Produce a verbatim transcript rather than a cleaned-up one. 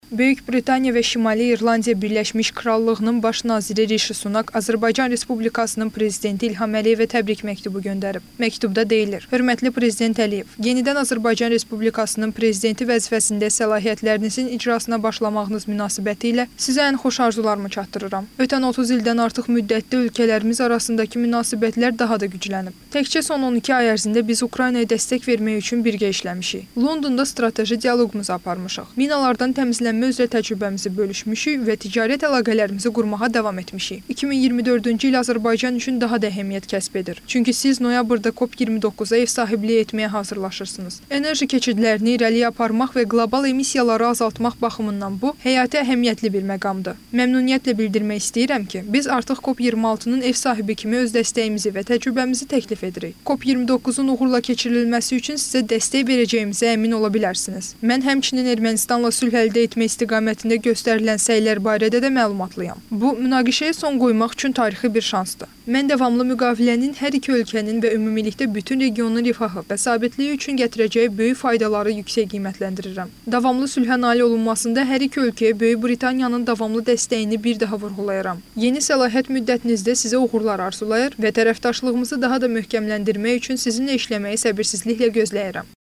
Böyük Britaniya və Şimali İrlandiya Birləşmiş Krallığının baş naziri Rishi Sunak Azərbaycan Respublikasının prezidenti İlham Əliyevə təbrik məktubu göndərib. Məktubda deyilir: Hörmətli Prezident Əliyev, yenidən Azərbaycan Respublikasının prezidenti vəzifəsində səlahiyyətlərinizin icrasına başlamağınız münasibətilə sizə ən xoş arzularımı çatdırıram. Ötən otuz ildən artıq müddətdə ölkələrimiz arasındakı münasibətlər daha da güclənib. Təkcə son on iki ay ərzində biz Ukraynaya dəstək vermək üçün birgə işləmişik. Londonda strateji dialoqumuzu aparmışıq. Minalardan təmizlənmə üzrə təcrübəmizi bölüşmüşük və ticarət əlaqələrimizi qurmağa davam etmişik. iki min iyirmi dördüncü il Azərbaycan üçün daha da əhəmiyyət kəsb edir. Çünki siz noyabrda COP iyirmi doqquza ev sahibliyi etməyə hazırlaşırsınız. Enerji keçidlərini irəliyə aparmaq və qlobal emissiyaları azaltmaq baxımından bu həyati əhəmiyyətli bir məqamdır. Məmnuniyyətlə bildirmək istəyirəm ki, biz artıq COP iyirmi altının ev sahibi kimi öz dəstəyimizi və təcrübəmizi təklif edirik. COP iyirmi doqquzun uğurla keçirilməsi üçün sizə dəstək verəcəyimizə əmin ola bilərsiniz. Mən həmçinin Ermənistanla sülh əldə etmək istiqamətində göstərilən səylər barədə də məlumatlıyam. Bu, münaqişəyə son qoymaq üçün tarixi bir şansdır. Mən davamlı müqavilənin hər iki ölkənin və ümumilikdə bütün regionun rifahı və sabitliyi üçün gətirəcəyi böyük faydaları yüksək qiymətləndirirəm. Davamlı sülhə nail olunmasında hər iki ölkəyə Böyük Britaniyanın davamlı dəstəyini bir daha vurğulayaram. Yeni səlahiyyət müddətinizdə sizə uğurlar arzulayır və tərəfdaşlığımızı daha da möhkəmləndirmək üçün sizinlə işləməyi səbirsizliklə gözləyirəm.